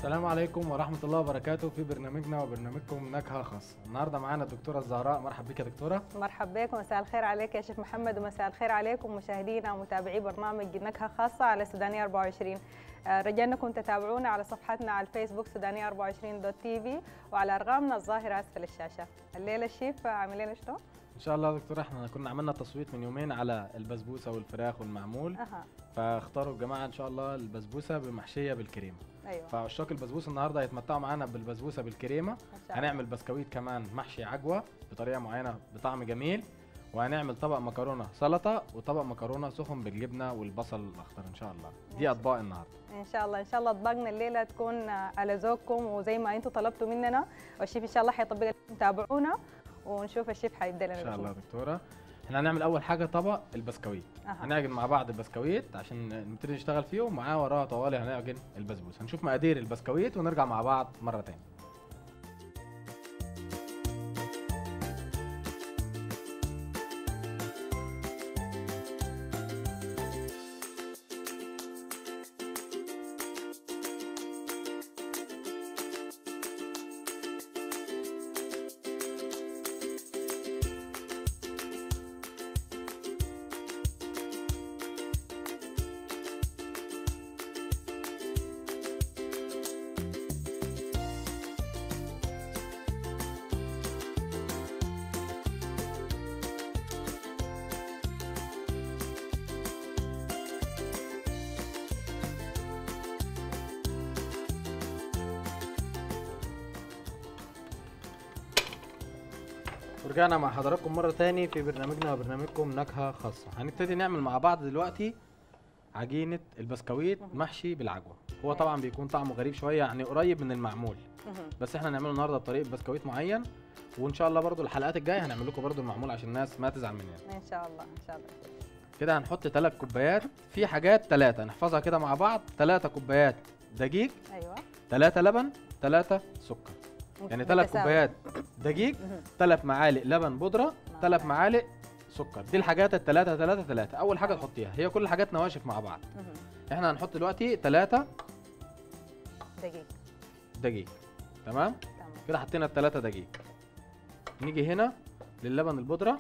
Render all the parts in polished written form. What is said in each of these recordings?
السلام عليكم ورحمة الله وبركاته في برنامجنا وبرنامجكم نكهة خاصة. النهارده معانا الدكتورة الزهراء. مرحبا بك يا دكتورة. مرحبا بك ومساء الخير عليك يا شيخ محمد، ومساء الخير عليكم مشاهدينا ومتابعي برنامج نكهة خاصة على سودانية 24. رجاء انكم تتابعونا على صفحتنا على الفيسبوك سودانية 24.tv وعلى ارقامنا الظاهرة اسفل الشاشة. الليلة الشيف عامل لنا شنو؟ ان شاء الله يا دكتورة احنا كنا عملنا تصويت من يومين على البسبوسة والفراخ والمعمول. فاختاروا الجماعة ان شاء الله البسبوسة بمحشية بالكريمة. ايوه. فعشاق البسبوسة النهارده هيتمتعوا معانا بالبسبوسة بالكريمة. هنعمل بسكويت كمان محشي عجوة بطريقة معينة بطعم جميل، وهنعمل طبق مكرونة سلطة وطبق مكرونة سخن بالجبنة والبصل الاخضر ان شاء الله. دي اطباق النهارده ان شاء الله. ان شاء الله اطباقنا الليله تكون على ذوقكم وزي ما انتم طلبتوا مننا، والشيف ان شاء الله حيطبق. تابعونا ونشوف الشيف حيبدا لنا ان شاء الله. دكتوره احنا هنعمل اول حاجه طبق البسكويت. هنعجن مع بعض البسكويت عشان نبتدي نشتغل فيه، ومعاه وراه طوالي هنعجن البسبوسه. هنشوف مقادير البسكويت ونرجع مع بعض مره تاني. ورجعنا مع حضراتكم مرة تاني في برنامجنا وبرنامجكم نكهة خاصة. هنبتدي نعمل مع بعض دلوقتي عجينة البسكويت محشي بالعجوة. هو طبعا بيكون طعمه غريب شوية، يعني قريب من المعمول، بس احنا هنعمله النهارده بطريقة بسكويت معين، وان شاء الله برضو الحلقات الجاية هنعمل لكم برضو المعمول عشان الناس ما تزعل مننا. ان شاء الله. ان شاء الله. كده هنحط 3 كوبايات في حاجات 3 نحفظها كده مع بعض. 3 كوبايات دقيق. ايوه. 3 لبن، 3 سكر. يعني 3 كوبايات دقيق، 3 معالق لبن بودرة، 3 معالق سكر. دي الحاجات الثلاثة 3 3. أول حاجة تحطيها هي كل الحاجات نواشف مع بعض. احنا هنحط دلوقتي 3 دقيق. تمام؟ كده حطينا ال3 دقيق. نيجي هنا للبن البودرة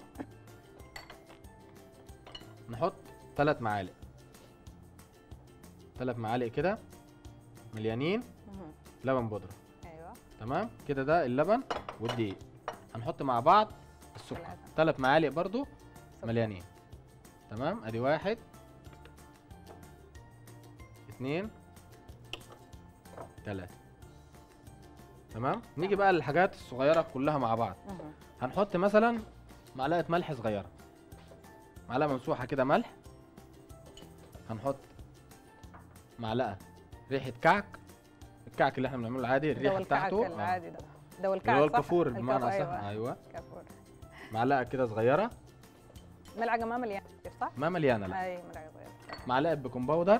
نحط 3 معالق. 3 معالق كده مليانين لبن بودرة. تمام كده. ده اللبن والدقيق. هنحط مع بعض السكر 3 معالق برضو مليانين. تمام. ادي 1 2 3. تمام. نيجي بقى للحاجات الصغيره كلها مع بعض. هنحط مثلا معلقه ملح صغيره، معلقه ممسوحه كده ملح. هنحط معلقه ريحه كعك. الكعك اللي احنا بنعمله العادي، الريحه بتاعته العادي ده الكعك اللي هو الكافور بمعنى اصح. ايوه كافور. معلقه كده صغيره. ملعقه ما مليانه صح؟ ما مليانه لا. اي ملعقه صغيره. معلقه بيكنج باودر.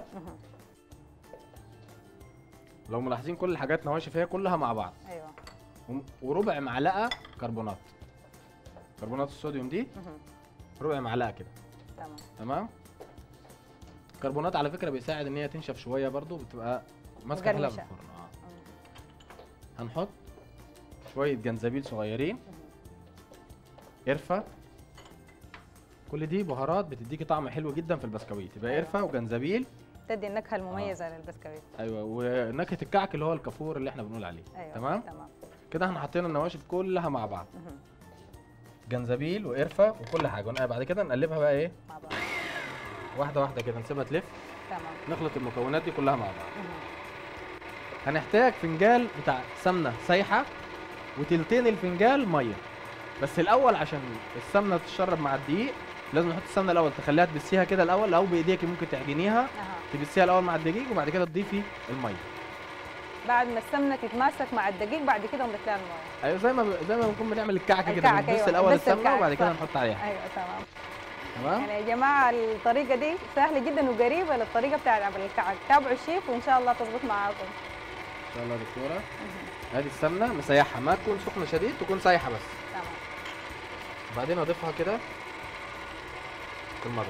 لو ملاحظين كل الحاجات نواشف هي كلها مع بعض. ايوه. وربع معلقه كربونات الصوديوم دي. ربع معلقه كده. تمام. الكربونات على فكره بيساعد ان هي تنشف شويه برضو، بتبقى ماسكه حلوه في الفرن. هنحط شويه جنزبيل صغيرين، قرفه. كل دي بهارات بتديكي طعم حلو جدا في البسكويت. يبقى قرفه وجنزبيل تدي النكهه المميزه للبسكويت. ايوه. ونكهه الكعك اللي هو الكافور اللي احنا بنقول عليه. أيوة. تمام. كده احنا حطينا النواشف كلها مع بعض. جنزبيل وقرفه وكل حاجه. بعد كده نقلبها بقى ايه مع بعض واحده واحده كده، نسيبها تلف. تمام. نخلط المكونات دي كلها مع بعض. هنحتاج فنجان بتاع سمنه سايحه وتلتين الفنجان ميه. بس الاول عشان السمنه تتشرب مع الدقيق لازم نحط السمنه الاول، تخليها تبسيها كده الاول، او بايديك ممكن تعجنيها. تبسيها الاول مع الدقيق وبعد كده تضيفي الميه. بعد ما السمنه تتماسك مع الدقيق بعد كده نضيف لها الميه. ايوه زي ما بنكون بنعمل الكعكه كده. بنبس أيوة. الاول السمنه وبعد كده نحط عليها. ايوه تمام. يعني يا جماعه الطريقه دي سهله جدا وقريبه للطريقه بتاعت عمل الكعك. تابعوا الشيف وان شاء الله تظبط معاكم ان شاء الله يا دكتوره. ادي السمنه مسيحها، ما تكون سخنه شديد، تكون سايحه بس. تمام. وبعدين اضيفها كده في المضرب،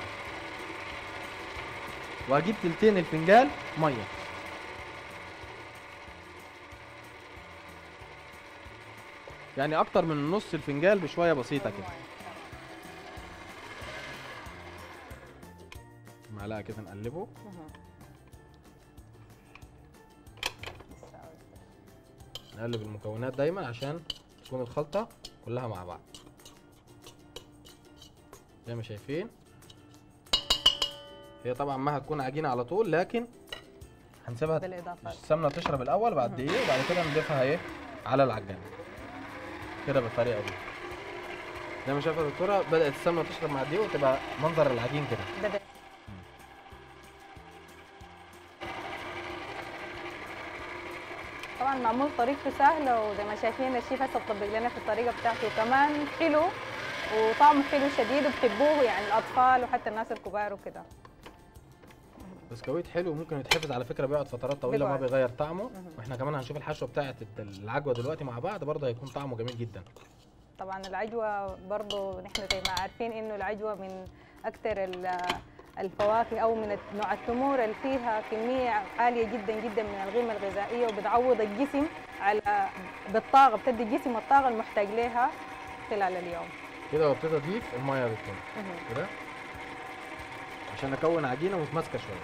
وهجيب تلتين الفنجان ميه. يعني اكتر من نص الفنجان بشويه بسيطه كده. معلقه كده نقلبه. نقلب المكونات دايما عشان تكون الخلطه كلها مع بعض زي ما شايفين. هي طبعا ما هتكون عجينه على طول، لكن هنسيبها السمنه تشرب الاول بعد دقيقه، وبعد كده نضيفها ايه على العجانه كده بالطريقه دي. زي ما شايفه يا دكتوره بدات السمنه تشرب مع الدقيق وتبقى منظر العجين كده. طبعا معمول طريقته سهله، وزي ما شايفين الشيف هسه طبق لنا في الطريقه بتاعته، وكمان حلو وطعمه حلو شديد وبحبوه يعني الاطفال وحتى الناس الكبار وكده. بسكويت حلو ممكن يتحفظ على فكره، بيقعد فترات طويله ما بيغير طعمه. واحنا كمان هنشوف الحشوه بتاعه العجوه دلوقتي مع بعض، برضه هيكون طعمه جميل جدا. طبعا العجوه برضه نحن زي ما عارفين انه العجوه من اكثر الفواكه او من نوع التمور اللي فيها كميه عاليه جدا جدا من القيمه الغذائيه، وبتعوض الجسم على بالطاقه، بتدي الجسم الطاقه المحتاج لها خلال اليوم. كده وابتدي اضيف الميه يا دكتور كده عشان اكون عجينه متماسكه شويه.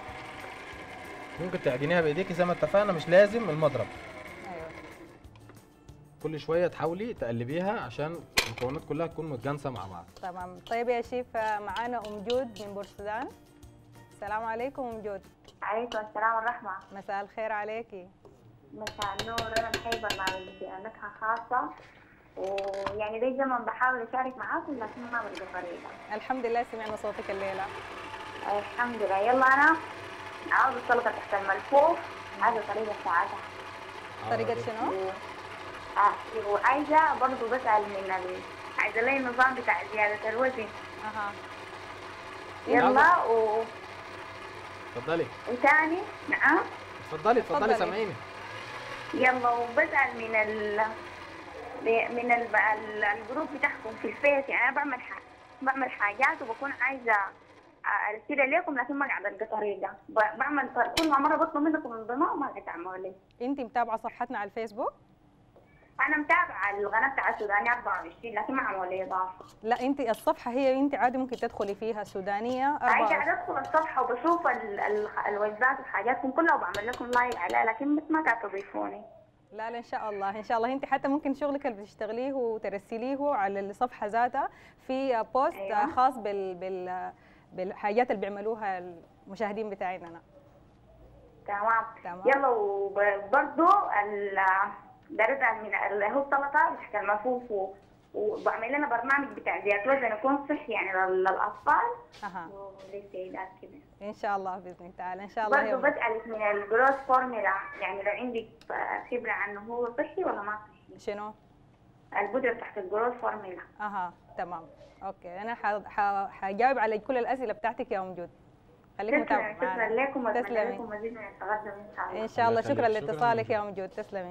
ممكن تعجنيها بايديكي زي ما اتفقنا، مش لازم المضرب. ايوه. كل شويه تحاولي تقلبيها عشان المكونات كلها تكون متجانسه مع بعض. تمام. طيب يا شيف، معانا ام جود من بورسودان. السلام عليكم ام جود. عليكم السلام والرحمه. مساء الخير عليكي. مساء النور. انا بحب برنامج نكهه خاصه، ويعني لي زمن بحاول اشارك معاكم لكن ما بلقى طريقه. الحمد لله سمعنا صوتك الليله. الحمد لله. يلا انا عاوز السلطه تحت الملفوف، عايزه طريقه ساعتها. طريقه شنو؟ وعايزه برضه بسال من عايزه لي النظام بتاع زياده الوزن. يلا اتفضلي. وثاني نعم. اتفضلي سامعيني. يلا وبسال من الجروب بتاعكم في الفيس، يعني انا بعمل حاجات وبكون عايزه ارسلها لكم لكن ما قاعده القى طريقه. بعمل كل مره بطلب منكم انضمام وما قاعده تعملوا لي. انت متابعه صفحتنا على الفيسبوك؟ انا متابعه القناه بتاع سوداني 24 لكن ما عملوا لي اضافه. لا انت الصفحه هي انت عادي ممكن تدخلي فيها سودانيه 24. قاعده ادخل الصفحه وبشوف الوجبات وحاجاتكم كلها وبعمل لكم لايك عليها، لكن بس ما قاعده تضيفوني. لا ان شاء الله ان شاء الله. انت حتى ممكن شغلك اللي بتشتغليه وترسليه على الصفحه ذاتها في بوست. أيوة. خاص بالحاجات اللي بيعملوها المشاهدين بتاعنا. تمام. يلا وبرضه درجة من اللي هو السلطه تحت الملفوف، وبعمل لنا برنامج بتاع زيادة وزن يكون صحي يعني للاطفال وللسيدات كده. ان شاء الله باذن الله تعالى. ان شاء الله. برضه بسالك من الجروس فورمولا، يعني لو عندك خبره عنه هو صحي ولا ما صحي؟ شنو؟ البودره تحت الجروس فورمولا. تمام. اوكي انا حجاوب على كل الاسئله بتاعتك يا ام جود. خليك متابعه معنا. شكرا لكم واتمنى لكم مزيد من التقدم ان شاء الله. ان شاء الله. شكرا لاتصالك يا ام جود. تسلمي.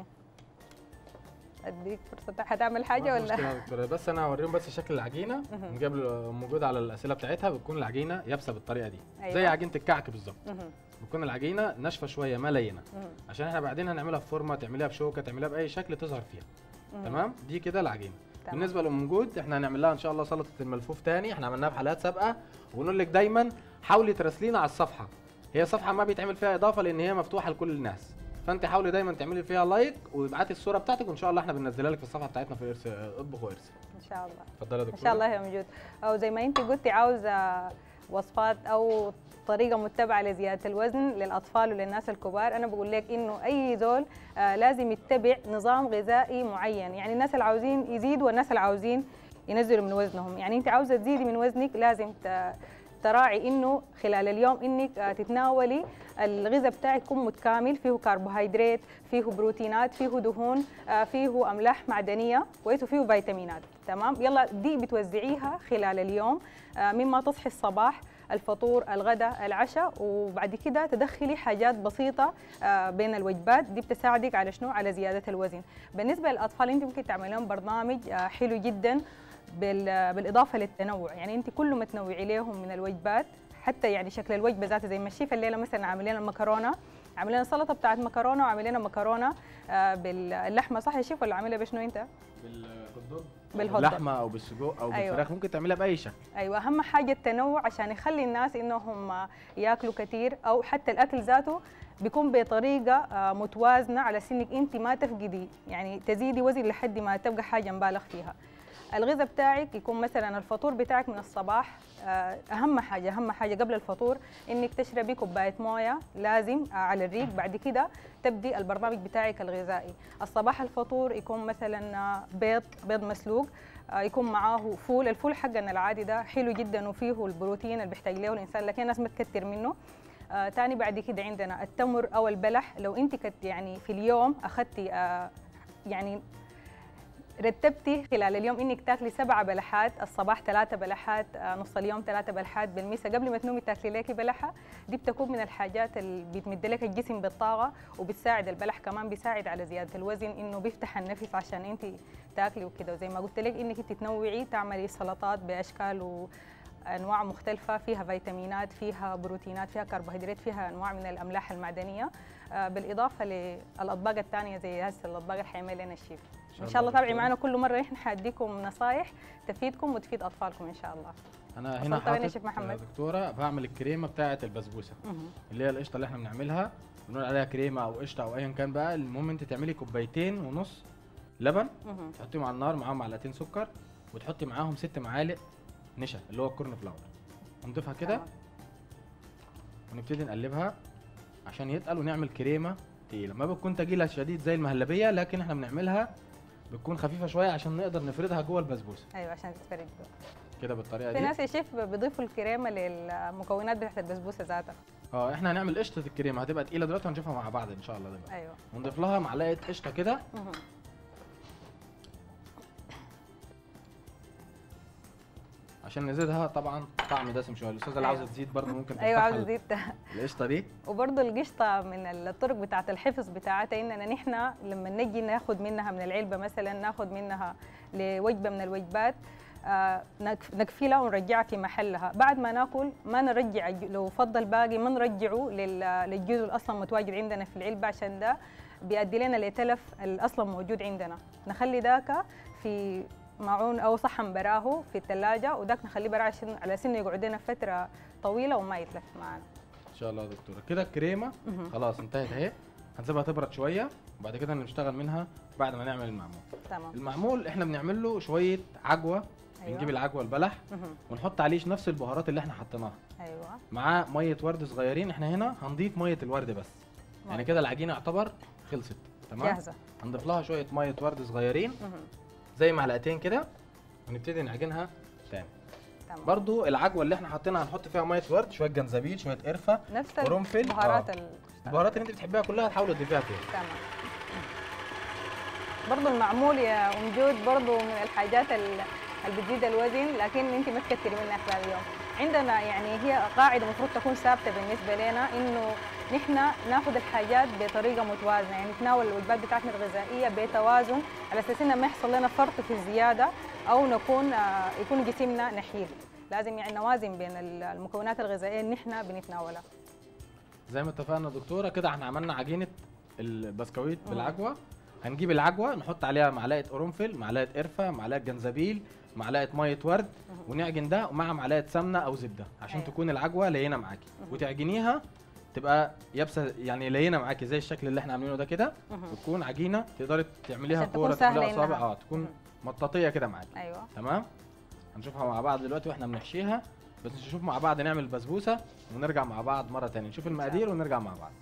اديك فرصه هتعمل حاجه ولا؟ بس انا هوريهم بس شكل العجينه. نجيب موجود على الاسئله بتاعتها. بتكون العجينه يابسه بالطريقه دي. أيوة. زي عجينه الكعك بالظبط. بتكون العجينه ناشفه شويه ما لينه، عشان احنا بعدين هنعملها في فورمه، تعمليها بشوكه، تعمليها باي شكل تظهر فيها. تمام. دي كده العجينه. بالنسبه لام جود احنا هنعمل لها ان شاء الله سلطه الملفوف تاني. احنا عملناها في حلقات سابقه، ونقول لك دايما حاولي تراسلينا على الصفحه. هي صفحه ما بيتعمل فيها اضافه لان هي مفتوحه لكل الناس، فانت حاولي دايما تعملي فيها لايك وابعتي الصوره بتاعتك، وان شاء الله احنا بننزلها لك في الصفحه بتاعتنا في اطبخ وارسل. ان شاء الله. اتفضلي يا دكتور. ان شاء الله يا موجود. او زي ما انت قلتي عاوزه وصفات او طريقه متبعه لزياده الوزن للاطفال وللناس الكبار، انا بقول لك انه اي زول لازم يتبع نظام غذائي معين. يعني الناس اللي عاوزين يزيدوا والناس اللي عاوزين ينزلوا من وزنهم. يعني انت عاوزه تزيدي من وزنك لازم تراعي انه خلال اليوم انك تتناولي الغذاء بتاعك يكون متكامل، فيه كربوهيدرات، فيه بروتينات، فيه دهون، فيه املاح معدنيه كويس، وفيه فيتامينات. تمام. يلا دي بتوزعيها خلال اليوم، مما تصحي الصباح، الفطور، الغداء، العشاء، وبعد كده تدخلي حاجات بسيطه بين الوجبات. دي بتساعدك على شنو؟ على زياده الوزن. بالنسبه للاطفال انت ممكن تعملي لهم برنامج حلو جدا بالاضافه للتنوع. يعني انت كل ما تنوعي لهم من الوجبات، حتى يعني شكل الوجبه ذاتها، زي ما الشيف الليله مثلا عامل لنا المكرونه عاملين سلطه بتاعت مكرونه وعاملين مكرونه باللحمه، صح يا شيف ولا عاملها بشنو انت؟ بالهوت دوغ، باللحمه او بالسجق او بالفراخ. ممكن تعملها باي شكل. ايوه، اهم حاجه التنوع عشان يخلي الناس انهم ياكلوا كثير، او حتى الاكل ذاته بيكون بطريقه متوازنه على سنك انت ما تفقدي، يعني تزيدي وزن لحد ما تبقى حاجه مبالغ فيها. الغذاء بتاعك يكون مثلا الفطور بتاعك من الصباح، اهم حاجه قبل الفطور انك تشربي كوبايه مويه لازم على الريق. بعد كده تبدي البرنامج بتاعك الغذائي. الصباح الفطور يكون مثلا بيض مسلوق، يكون معاه فول. الفول حقنا العادي ده حلو جدا وفيه البروتين اللي بيحتاج له الانسان، لكن الناس ما تكتر منه. تاني بعد كده عندنا التمر او البلح. لو انت يعني في اليوم اخذتي يعني رتبتي خلال اليوم انك تاكلي 7 بلحات، الصباح 3 بلحات، نص اليوم 3 بلحات، بالمساء قبل ما تنومي تاكلي ليكي بلحه، دي بتكون من الحاجات اللي بتمد لك الجسم بالطاقه، وبتساعد البلح كمان بيساعد على زياده الوزن، انه بيفتح النفس عشان انت تاكلي وكده. وزي ما قلت لك انك انت تنوعي، تعملي سلطات باشكال وانواع مختلفه، فيها فيتامينات، فيها بروتينات، فيها كربوهيدرات، فيها انواع من الاملاح المعدنيه، بالاضافه للاطباق الثانيه زي هسه الاطباق اللي حيعمل لنا الشيف. ان شاء الله تابعي معنا كل مره، نحن حاديكم نصايح تفيدكم وتفيد اطفالكم ان شاء الله. انا هنا حاطط دكتوره بعمل الكريمه بتاعه البسبوسه، اللي هي القشطه اللي احنا بنعملها، بنقول عليها كريمه او قشطه او ايا كان بقى. المهم انت تعملي 2.5 كوباية لبن، تحطيهم على النار معاهم 2 معلقة سكر، وتحطي معاهم 6 معالق نشا اللي هو الكورن فلاور، ونضيفها كده ونبتدي نقلبها عشان يتقل ونعمل كريمه تقيله. ما بتكون تقيله شديد زي المهلبيه، لكن احنا بنعملها بتكون خفيفه شويه عشان نقدر نفردها جوه البسبوسه. ايوه عشان تتفرد جوه كده بالطريقه دي. في ناس يا شيف بيضيفوا الكريمه للمكونات بتاعت البسبوسه ذاتها. احنا هنعمل قشطه الكريمه، هتبقى تقيله دلوقتي وهنشوفها مع بعض ان شاء الله دلوقتي. ايوه. ونضيف لها معلقه قشطه كده عشان نزيدها طبعا طعم دسم شويه. الاستاذه اللي عاوزه تزيد برضه ممكن ايوه عاوزه تزيد القشطه دي. وبرضه القشطه من الطرق بتاعه الحفظ بتاعتها، اننا نحن لما نجي ناخذ منها من العلبه مثلا، ناخذ منها لوجبه من الوجبات، نكفيها ونرجعها في محلها. بعد ما ناكل ما نرجع، لو فضل باقي ما نرجعه للجزء الاصلا متواجد عندنا في العلبه، عشان ده بيؤدي لنا لتلف الاصلا موجود عندنا. نخلي ذاك في معون او صحن براه في الثلاجه، وذاك نخليه براه على سنه يقعد لنا فتره طويله وما يتلف معنا ان شاء الله يا دكتوره. كده الكريمه خلاص انتهت اهي، هنسيبها تبرد شويه وبعد كده نشتغل منها بعد ما نعمل المعمول. تمام. المعمول احنا بنعمل له شويه عجوه. أيوة. بنجيب العجوه البلح ونحط عليه نفس البهارات اللي احنا حطيناها. ايوه. مع ميه ورد صغيرين. احنا هنا هنضيف ميه الورد بس. يعني كده العجينه يعتبر خلصت تمام، جاهزه. هنضيف لها شويه ميه ورد صغيرين زي معلقتين كده، ونبتدي نعجنها تاني. تمام. برضو العجوه اللي احنا حاطينها هنحط فيها ميه ورد، شويه جنزبيل، شويه قرفه، نفس قرنفل، البهارات البهارات اللي انت بتحبيها كلها تحاولي تضيفيها فيها. تمام. برضو المعمول يا ام جود برضو من الحاجات اللي بتزيد الوزن، لكن انت ما تكتري منها خلال اليوم. عندنا يعني هي قاعده المفروض تكون ثابته بالنسبه لنا، انه نحن ناخذ الحاجات بطريقه متوازنه، يعني نتناول الوجبات بتاعتنا الغذائيه بتوازن، على اساس انه ما يحصل لنا فرط في الزياده او يكون جسمنا نحيل. لازم يعني نوازن بين المكونات الغذائيه اللي نحن بنتناولها. زي ما اتفقنا دكتوره كده احنا عملنا عجينه البسكويت بالعجوه. هنجيب العجوه نحط عليها معلقه قرنفل، معلقه قرفه، معلقه جنزبيل، معلقه ميه ورد، ونعجن ده مع معلقه سمنه او زبده عشان تكون العجوه لينه معاكي، وتعجنيها تبقى يابسه يعني لينه معاكي زي الشكل اللي احنا عاملينه ده كده، وتكون عجينه تقدري تعمليها كوره، تعمليها اصابع، تكون مطاطيه كده معاكي. ايوه تمام. هنشوفها مع بعض دلوقتي واحنا بنحشيها، بس نشوف مع بعض نعمل البسبوسه ونرجع مع بعض مره ثانيه، نشوف المقادير ونرجع مع بعض.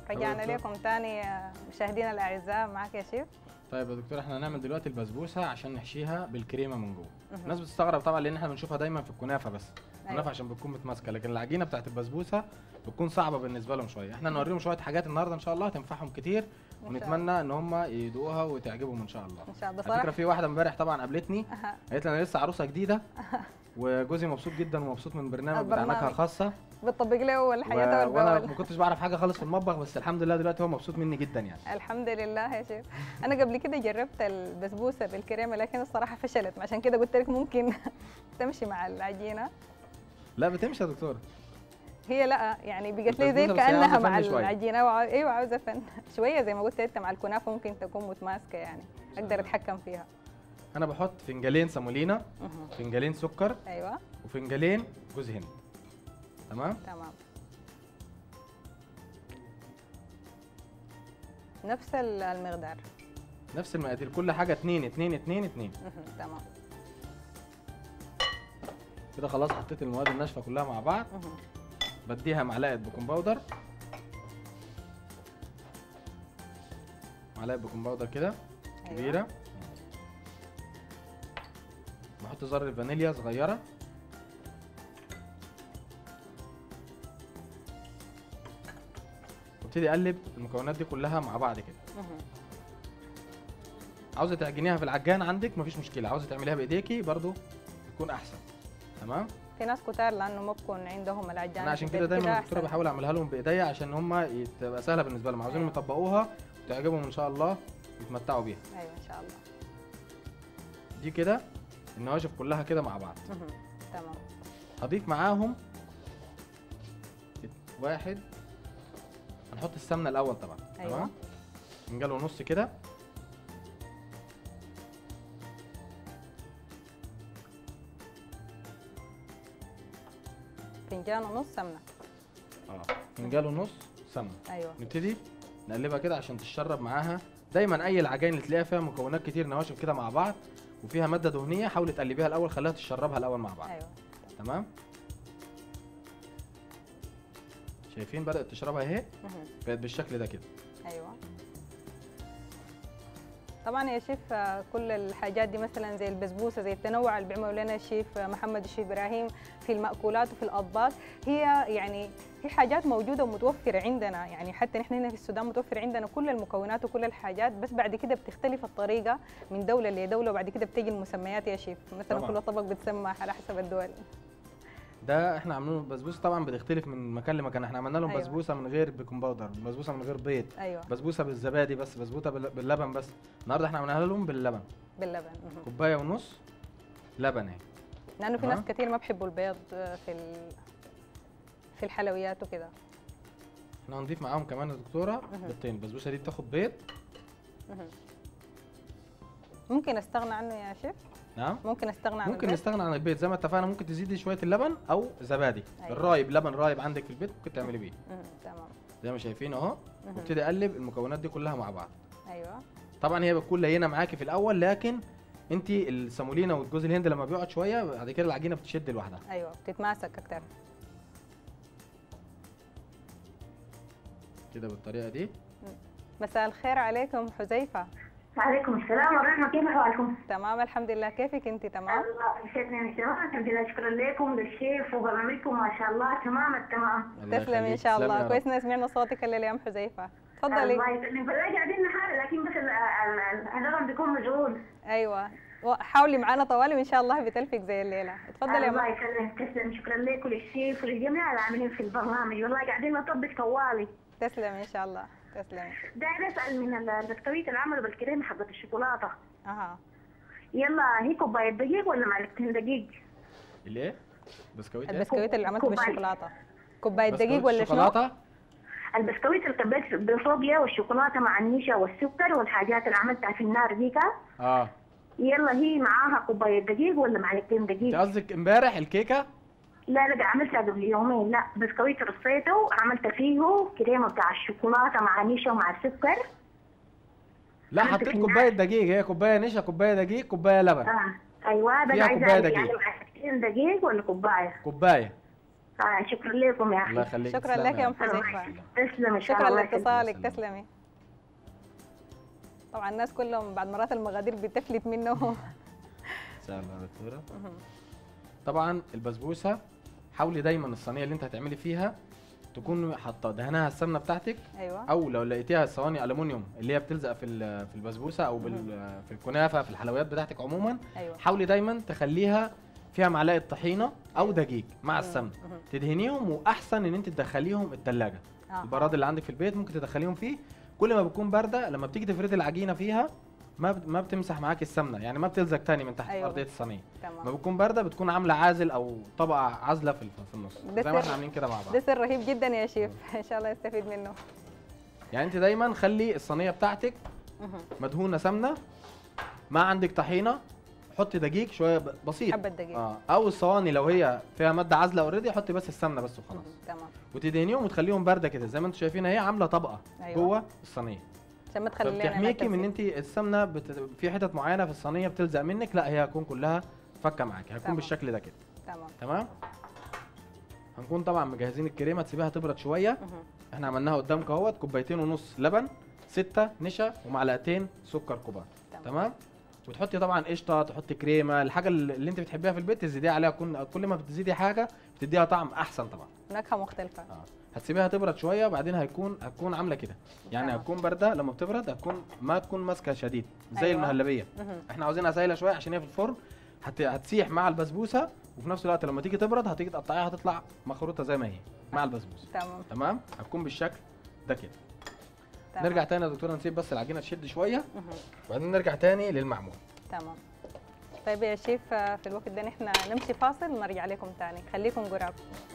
رجعنا لكم تاني مشاهدينا الاعزاء، معك يا شيف. طيب يا دكتور، احنا هنعمل دلوقتي البسبوسه عشان نحشيها بالكريمه من جوه. الناس بتستغرب طبعا لان احنا بنشوفها دايما في الكنافه بس. الكنافه عشان بتكون متماسكه، لكن العجينه بتاعت البسبوسه بتكون صعبه بالنسبه لهم شويه. احنا نوريهم شويه حاجات النهارده ان شاء الله تنفعهم كتير، ونتمنى ان هم يدوقوها وتعجبهم ان شاء الله. ان شاء الله. على فكره في واحده امبارح طبعا قابلتني قالت لي انا لسه عروسه جديده وجوزي مبسوط جدا ومبسوط من البرنامج بتاع نكهه خاصه، بتطبق له الحياه وانا ما كنتش بعرف حاجه خالص في المطبخ، بس الحمد لله دلوقتي هو مبسوط مني جدا يعني. الحمد لله يا شيف. انا قبل كده جربت البسبوسه بالكريمه لكن الصراحه فشلت، عشان كده قلت لك ممكن تمشي مع العجينه. لا بتمشي يا دكتوره. هي لا يعني بقت لي زي كانها مع العجينه ايوه عاوزه فن شويه زي ما قلت انت. مع الكنافه ممكن تكون متماسكه يعني اقدر اتحكم فيها. انا بحط فنجالين سمولينا، فنجالين سكر، ايوه، وفنجالين جوز هند. تمام نفس المقدار، نفس المقادير، كل حاجه 2 2 2 2. تمام كده خلاص. حطيت المواد الناشفه كلها مع بعض. بديها معلقه بيكنج باودر، معلقه بيكنج باودر كده كبيره. أيوة. بحط ذره فانيليا صغيره، وابتدي اقلب المكونات دي كلها مع بعض كده. عاوزه تعجنيها في العجان عندك مفيش مشكله، عاوزه تعمليها بايديكي برضو تكون احسن. تمام. في ناس كتار لانه ما بكون عندهم العجان، انا عشان كده دايما الدكتوره بحاول اعملها لهم بايديا عشان هم تبقى سهله بالنسبه لهم. عاوزينهم يطبقوها وتعجبهم ان شاء الله يتمتعوا بيها. ايوه ان شاء الله. دي كده النواشف كلها كده مع بعض. تمام. هضيف معاهم واحد، هنحط السمنه الاول طبعا. أيوة. تمام. فنجان ونص كده. فنجان ونص سمنه. فنجان ونص سمنه. ايوه. نبتدي نقلبها كده عشان تتشرب معاها. دايما اي العجائن اللي تلاقيها فيها مكونات كتير نواشف كده مع بعض وفيها ماده دهنيه، حاولي تقلبيها الاول، خليها تشربها الاول مع بعض. ايوه. تمام. شايفين بدات تشربها اهي، بقت بالشكل ده كده. ايوه. طبعا يا شيف كل الحاجات دي مثلا زي البسبوسه، زي التنوع اللي بيعملوا لنا الشيف محمد الشيف ابراهيم في المأكولات وفي الاطباق، هي يعني هي حاجات موجوده ومتوفره عندنا، يعني حتى نحن هنا في السودان متوفر عندنا كل المكونات وكل الحاجات، بس بعد كده بتختلف الطريقه من دوله لدوله، وبعد كده بتيجي المسميات يا شيف، مثلا طبعا. كل طبق بتسمى على حسب الدول. ده احنا عاملين البسبوسه طبعا بتختلف من مكان لمكان. احنا عملنا لهم أيوة. بسبوسه من غير بيكنج باودر، بسبوسه من غير بيض، أيوة. بسبوسه بالزبادي بس، بسبوسه باللبن بس. النهارده احنا عملناها لهم باللبن. كوبايه ونص لبن اهي، لانه في ناس كتير ما بيحبوا البيض في الحلويات وكده. احنا هنضيف معاهم كمان يا دكتوره بيضتين. البسبوسه دي بتاخد بيض. ممكن استغنى عنه يا شيف؟ نعم ممكن استغنى عن ممكن نستغنى عن البيض زي ما اتفقنا. ممكن تزيدي شويه اللبن او زبادي. أيوة. الرايب، لبن رايب عندك في البيت ممكن تعملي بيه. تمام. زي ما شايفين اهو. وابتدي اقلب المكونات دي كلها مع بعض. ايوه. طبعا هي بتكون لينه معاكي في الاول، لكن انت السمولينا والجوز الهند لما بيقعد شويه بعد كده العجينه بتشد لوحدها. ايوه بتتماسك اكتر كده بالطريقه دي. مساء الخير عليكم حذيفه. وعليكم السلام ورحمة، كيف أحوالكم؟ تمام الحمد لله، كيفك أنت؟ تمام؟ الله يسعدني تمام، الحمد لله، شكرا لكم للشيف وبرنامجكم ما شاء الله تمام التمام. تسلمي إن شاء الله، كويس إن سمعنا صوتك الليلة يا أم حذيفة، تفضلي. الله يسعدك، والله قاعدين نحاول لكن بس الرقم بيكون مشغول. أيوه، حاولي معانا طوالي وإن شاء الله بتلفك زي الليلة، اتفضلي يا الله يسلمك، تسلم، شكرا لكم للشيف وللجميع العاملين في البرنامج، والله قاعدين نطبق طوالي. تسلمي إن شاء الله. تسلمي. داير اسال من البسكويت اللي عملوا بالكريمه حقت الشوكولاته. يلا هي كوبايه دقيق ولا معلقتين دقيق؟ الايه؟ بسكويت ايه؟ البسكويت اللي عملته بالشوكولاته. كوبايه دقيق ولا شنو؟ البسكويت اللي كبيت بالفوقيا والشوكولاته مع النشا والسكر والحاجات اللي عملتها في النار ديكا. يلا هي معاها كوبايه دقيق ولا معلقتين دقيق؟ انت قصدك امبارح الكيكه؟ لا عملتها قبل يومين. لا بسكويت رصيته عملت فيه كريمه بتاع الشوكولاته مع نشا ومع السكر. لا حطيت كوبايه دقيق، هي كوبايه نشا، كوبايه دقيق، كوبايه لبن. ايوه بس عايزه كوبايه دقيق. يعني معلقتين دقيق ولا كوبايه؟ كوبايه. شكرا لكم يا الله اخي. يخليك. شكرا لك يا ام حذيفه. تسلم ان شاء شكرا الله. لاتصالك، تسلمي. طبعا الناس كلهم بعد مرات المغادير بتفلت منه. ان شاء الله دكتوره. طبعا البسبوسه حاولي دايما الصينيه اللي انت هتعملي فيها تكون حاطه دهنها السمنه بتاعتك. ايوه. او لو لقيتيها صواني الومنيوم اللي هي بتلزق في البسبوسه او في الكنافه في الحلويات بتاعتك عموما. ايوه. حاولي دايما تخليها فيها معلقه طحينه او دقيق مع السمنه، تدهنيهم، واحسن ان انت تدخليهم الثلاجه. البراد اللي عندك في البيت ممكن تدخليهم فيه. كل ما بتكون بارده لما بتيجي تفردي العجينه فيها ما بتمسح معاك السمنه، يعني ما بتلزق تاني من تحت ارضيه الصينيه. تمام. ما بتكون بارده بتكون عامله عازل او طبقه عازله في النص زي ما احنا عاملين كده مع بعض. ده سر رهيب جدا يا شيف. ان شاء الله يستفيد منه. يعني انت دايما خلي الصينيه بتاعتك مدهونه سمنه، ما عندك طحينه حطي دقيق شويه بسيط، حبه دقيق. او الصواني لو هي فيها ماده عازله اوريدي حطي بس السمنه بس وخلاص. تمام. وتدهنيهم وتخليهم بارده كده زي ما انتم شايفين هي عامله طبقه جوه الصينيه عشان ما تخلي لنا بتحميكي من ان انت السمنه في حتت معينه في الصينيه بتلزق منك، لا هي هتكون كلها فكه معاكي، هتكون بالشكل ده كده. تمام. هنكون طبعا مجهزين الكريمه، تسيبيها تبرد شويه. احنا عملناها قدامك اهوت، 2.5 كوباية لبن، 6 نشا، ومعلقتين سكر كبار. تمام. وتحطي طبعا قشطه، تحطي كريمه، الحاجه اللي انت بتحبيها في البيت تزيديها عليها. كل ما بتزيدي حاجه بتديها طعم احسن طبعا، نكهه مختلفه. هتسيبيها تبرد شويه وبعدين هتكون عامله كده، يعني هتكون بارده. لما بتبرد ما تكون ماسكه شديد زي المهلبيه. احنا عاوزينها سايله شويه عشان هي في الفرن هتسيح مع البسبوسه، وفي نفس الوقت لما تيجي تبرد هتيجي تقطعيها هتطلع مخروطه زي ما هي مع البسبوسه. تمام. هتكون بالشكل ده كده. نرجع تاني يا دكتوره، نسيب بس العجينه تشد شويه وبعدين نرجع تاني للمعمول. تمام. طيب يا شيف، في الوقت ده نحن نمشي فاصل ونرجع لكم تاني، خليكم قراب.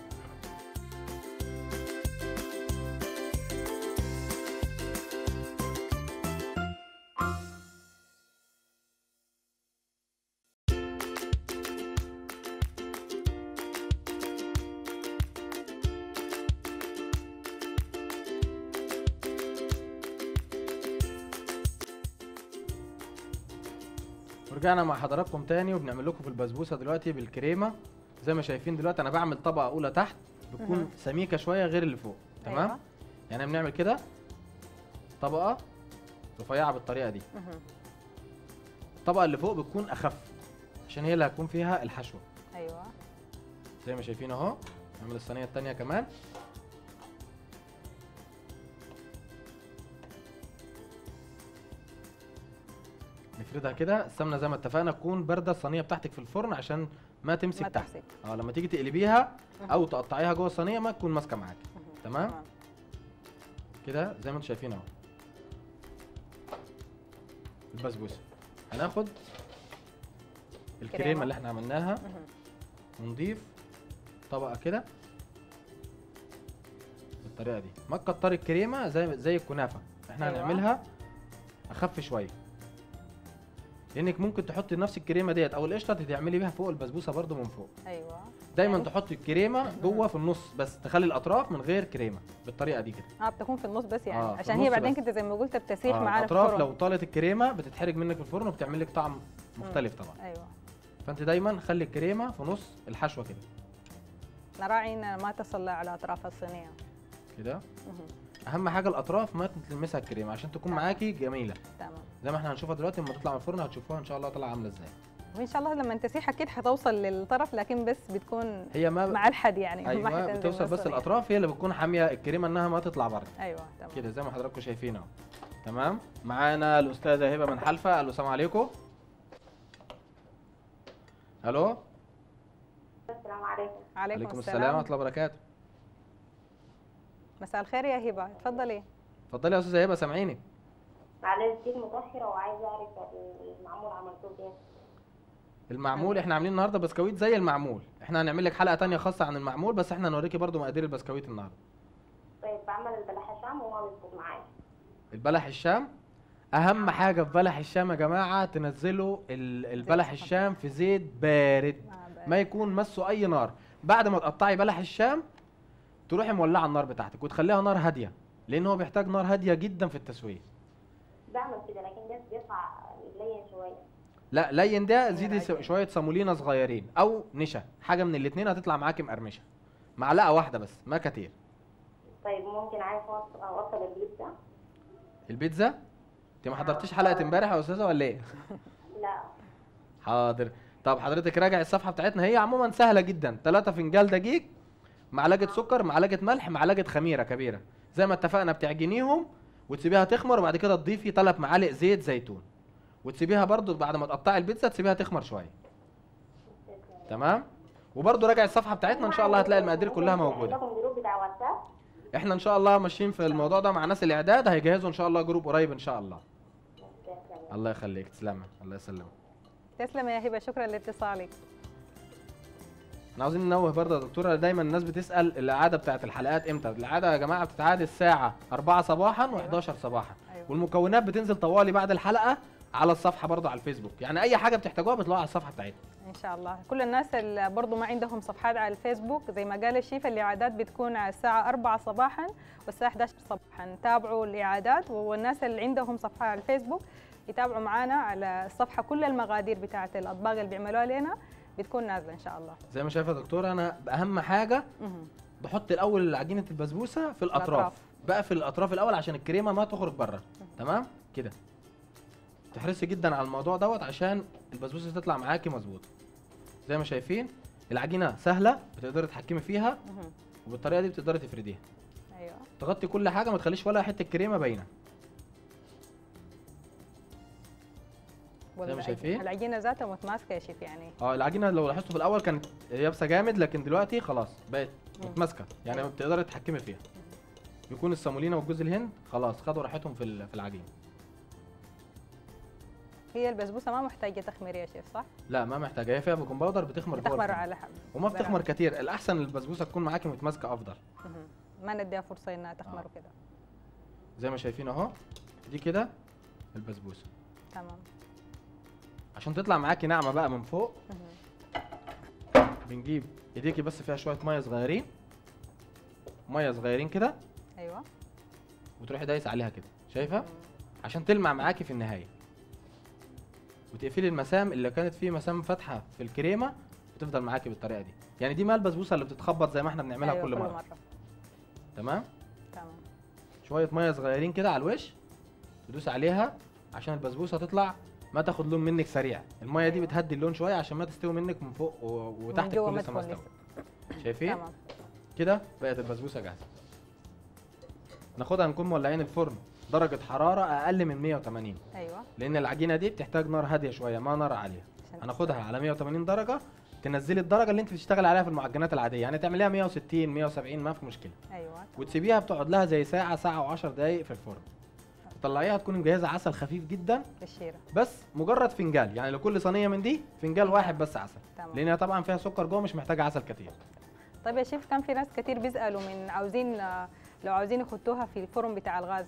رجعنا مع حضراتكم تاني وبنعمل لكم في البسبوسه دلوقتي بالكريمه. زي ما شايفين دلوقتي انا بعمل طبقه اولى تحت بتكون سميكه شويه غير اللي فوق. تمام. أيوة. يعني بنعمل كده طبقه رفيعه بالطريقه دي. الطبقه اللي فوق بتكون اخف عشان هي اللي هتكون فيها الحشوه. ايوه. زي ما شايفين اهو. نعمل الصينيه الثانيه كمان. نفردها كده. السمنه زي ما اتفقنا تكون بارده الصينيه بتاعتك في الفرن عشان ما تمسك تحت. لما تيجي تقلبيها او تقطعيها جوه الصينيه ما تكون ماسكه معاك. تمام كده زي ما انتم شايفين اهو. البسبوسه هناخد الكريمه اللي احنا عملناها ونضيف طبقه كده بالطريقه دي. ما تكتري الكريمه زي الكنافه، احنا أيوة. هنعملها اخف شويه لانك ممكن تحطي نفس الكريمه ديت او القشطه تعملي بيها فوق البسبوسه برده من فوق. ايوه. دايما تحطي الكريمه جوه في النص بس تخلي الاطراف من غير كريمه بالطريقه دي كده. بتكون في النص بس يعني عشان هي بعدين كده زي ما قلت بتسيح معانا في الاطراف لو طالت الكريمه بتتحرق منك في الفرن وبتعمل لك طعم مختلف طبعا. ايوه. فانت دايما خلي الكريمه في نص الحشوه كده. نراعي ان ما تصل على اطراف الصينيه كده. اهم حاجه الاطراف ما تلمسها الكريمه عشان تكون معاكي جميله. تمام. زي ما احنا هنشوفها دلوقتي لما تطلع من الفرن هتشوفوها ان شاء الله طالعه عامله ازاي. وان شاء الله لما تسيح اكيد هتوصل للطرف لكن بس بتكون هي مع الحد يعني. أيوة ما بتوصل بس الاطراف هي اللي بتكون حاميه الكريمه انها ما تطلع بره. ايوه تمام كده زي ما حضراتكم شايفين اهو. تمام. معانا الاستاذه هبه من حلفه. الو السلام عليكم. الو. السلام عليكم. عليكم السلام ورحمه الله وبركاته. مساء الخير يا هبه، اتفضلي. اتفضلي يا استاذه هبه سامعيني. معلش جيت متاخره وعايزه اعرف المعمول عملتوه ايه. المعمول احنا عاملين النهارده بسكويت زي المعمول. احنا هنعمل لك حلقه ثانيه خاصه عن المعمول بس احنا هنوريكي برده مقادير البسكويت النهارده. طيب بعمل البلح الشام وما بيظبط معايا. البلح الشام اهم حاجه في بلح الشام يا جماعه تنزلوا البلح الشام في زيت بارد ما يكون مسه اي نار. بعد ما تقطعي بلح الشام تروحي مولعه النار بتاعتك وتخليها نار هاديه لان هو بيحتاج نار هاديه جدا في التسويه. بعمل كده لكن ده بيطلع لين شويه. لا لين ده زيدي شويه صامولينا صغيرين او نشا حاجه من الاثنين هتطلع معاكي مقرمشه. معلقه واحده بس، ما كتير. طيب ممكن عايز اوصل البيتزا؟ البيتزا انت ما حضرتيش حلقه امبارح يا استاذه ولا ايه؟ لا. حاضر. طب حضرتك راجع الصفحه بتاعتنا، هي عموما سهله جدا. 3 فنجان دقيق، معلقه سكر، معلقه ملح، معلقه خميره كبيره زي ما اتفقنا، بتعجنيهم وتسيبيها تخمر، وبعد كده تضيفي 3 معالق زيت زيتون، وتسيبيها برضو بعد ما تقطعي البيتزا تسيبيها تخمر شويه. تمام. وبرضو راجع الصفحه بتاعتنا ان شاء الله هتلاقي المقادير كلها موجوده. عندكم جروب بتاع واتساب؟ احنا ان شاء الله ماشيين في الموضوع ده مع ناس الاعداد، هيجهزوا ان شاء الله جروب قريب ان شاء الله. الله يخليك، تسلمي، الله يسلمك. تسلم يا هبه، شكرا لاتصالك. احنا عاوزين ننوه برضه يا دكتوره، دايما الناس بتسال الاعاده بتاعت الحلقات امتى. الاعاده يا جماعه بتتعاد الساعه 4 صباحا و11 صباحا. والمكونات بتنزل طوالي بعد الحلقه على الصفحه برضه على الفيسبوك، يعني اي حاجه بتحتاجوها بتلاقوها على الصفحه بتاعتنا ان شاء الله. كل الناس اللي برضه ما عندهم صفحات على الفيسبوك زي ما قال الشيف، الاعادات بتكون على الساعه 4 صباحا والساعه 11 صباحا. تابعوا الاعادات، والناس اللي عندهم صفحه على الفيسبوك يتابعوا معنا على الصفحه كل المقادير بتاعه الاطباق اللي بيعملوها لنا بتكون نازله ان شاء الله. زي ما شايفه يا دكتوره، انا اهم حاجه بحط الاول عجينه البسبوسه في الاطراف. بقفل الاطراف الاول عشان الكريمه ما تخرج بره. تمام كده. تحرصي جدا على الموضوع دوت عشان البسبوسه تطلع معاكي مظبوطه. زي ما شايفين العجينه سهله، بتقدري تتحكمي فيها وبالطريقه دي بتقدري تفرديها. ايوه. تغطي كل حاجه، ما تخليش ولا حته كريمه باينه. زي ما شايفين العجينه ذاتها متماسكه يا شيف يعني. العجينه لو لاحظتوا في الاول كانت يابسه جامد، لكن دلوقتي خلاص بقت متماسكه، يعني بتقدري تتحكمي فيها. بيكون السامولينا والجوز الهند خلاص خدوا راحتهم في العجينه. هي البسبوسه ما محتاجه تخمير يا شيف صح؟ لا ما محتاجه، هي فيها بيكنج باودر بتخمر على حب وما بتخمر كتير. الاحسن البسبوسه تكون معاكي متماسكه افضل. ما نديها فرصه انها تخمر وكده. زي ما شايفين اهو، دي كده البسبوسه. تمام. عشان تطلع معاكي ناعمه بقى من فوق، بنجيب ايديكي بس فيها شويه ميه صغيرين، ميه صغيرين كده. ايوه. وتروحي دايس عليها كده، شايفه؟ عشان تلمع معاكي في النهايه. وتقفلي المسام اللي كانت فيه مسام فاتحه في الكريمه، بتفضل معاكي بالطريقه دي. يعني دي مال البسبوسه اللي بتتخبط زي ما احنا بنعملها كل مره. تمام. شويه ميه صغيرين كده على الوش، تدوس عليها عشان البسبوسه تطلع ما تاخد لون منك سريع. الميه دي بتهدي اللون شويه عشان ما تستوي منك من فوق وتحت كل لسه ما استوت. شايفين؟ تمام. كده بقت البسبوسه جاهزه. ناخدها نكون مولعين الفرن درجه حراره اقل من 180. ايوه. لان العجينه دي بتحتاج نار هاديه شويه، ما نار عاليه. هناخدها على 180 درجه، تنزلي الدرجه اللي انت بتشتغل عليها في المعجنات العاديه، يعني تعمليها 160 170 ما في مشكله. ايوه. وتسيبيها بتقعد لها زي ساعه، ساعه و10 دقائق في الفرن. تطلعيها تكون مجهزه عسل خفيف جدا بالشيره، بس مجرد فنجان، يعني لكل صينيه من دي فنجان واحد بس عسل. تمام. لانها طبعا فيها سكر جوه، مش محتاجه عسل كتير. طيب يا شيف، كان في ناس كتير بيسالوا من لو عاوزين يحطوها في الفرن بتاع الغاز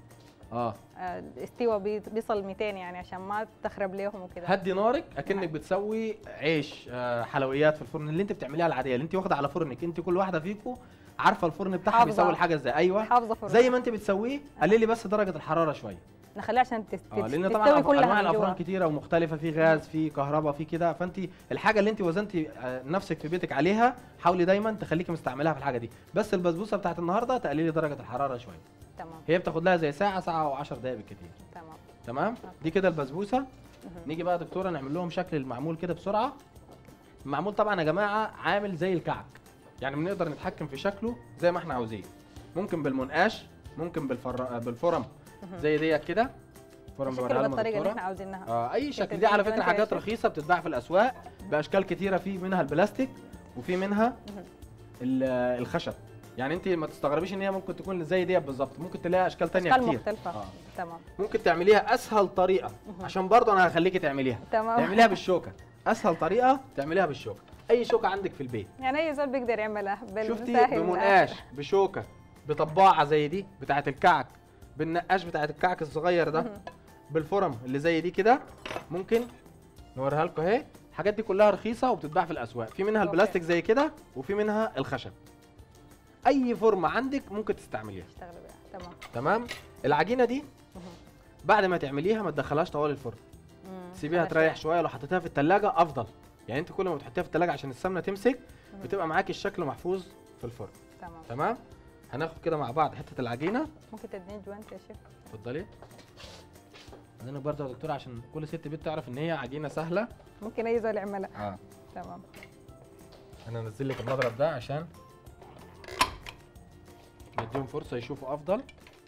الاستوى بيصل 200 يعني عشان ما تخرب ليهم وكده. هدي نارك اكنك بتسوي عيش حلويات في الفرن اللي انت بتعمليها العاديه اللي انت واخده على فرنك. انت كل واحده فيكم عارفه الفرن بتاعها بيسوي الحاجه ازاي. ايوه حافظه فرن زي ما انت بتسويه. قللي بس درجه الحراره شويه، نخليها عشان لان طبعا انواع الافران كتيره ومختلفه، في غاز في كهرباء في كده. فانت الحاجه اللي انت وزنتي نفسك في بيتك عليها حاولي دايما تخليكي مستعملها في الحاجه دي. بس البسبوسه بتاعت النهارده تقللي درجه الحراره شويه. تمام. هي بتاخد لها زي ساعه، ساعه و10 دقائق بالكتير. تمام. دي كده البسبوسه. نيجي بقى يا دكتوره نعمل لهم شكل المعمول كده بسرعه. المعمول طبعا يا جماعه عامل زي الكعك، يعني بنقدر نتحكم في شكله زي ما احنا عاوزين. ممكن بالمنقاش، ممكن بالفرم زي ديت كده. فرم بوريها بالطريقه اللي احنا عاوزينها. اي شكل. دي على فكره حاجات رخيصه بتتباع في الاسواق باشكال كتيره، في منها البلاستيك وفي منها الخشب. يعني انت ما تستغربيش ان هي ممكن تكون زي ديت بالظبط، ممكن تلاقيها اشكال ثانيه كتير مختلفه. تمام. ممكن تعمليها اسهل طريقه عشان برضه انا هخليكي تعمليها. تمام. تعمليها بالشوكه. اسهل طريقه تعمليها بالشوكه. اي شوكه عندك في البيت، يعني اي زول بيقدر يعملها شفتي، بمنقاش، بشوكه، بطباعه زي دي بتاعه الكعك، بالنقاش بتاعه الكعك الصغير ده، بالفرم اللي زي دي كده. ممكن نوريها لكم اهي. الحاجات دي كلها رخيصه وبتتباع في الاسواق. في منها البلاستيك زي كده وفي منها الخشب. اي فورمه عندك ممكن تستعمليها. تمام. العجينه دي بعد ما تعمليها ما تدخلهاش طوال الفرن، سيبيها تريح شويه. لو حطيتها في الثلاجه افضل، يعني انت كل ما بتحطيها في الثلاجه عشان السمنه تمسك بتبقى معاكي الشكل محفوظ في الفرن. تمام. تمام. هناخد كده مع بعض حته العجينه. ممكن تديني جوانت يا شيف؟ اتفضلي. عايزينك برضه يا دكتوره عشان كل ست بيت تعرف ان هي عجينه سهله. ممكن اي زول يعملها. تمام. انا انزل لك المضرب ده عشان نديهم فرصه يشوفوا افضل.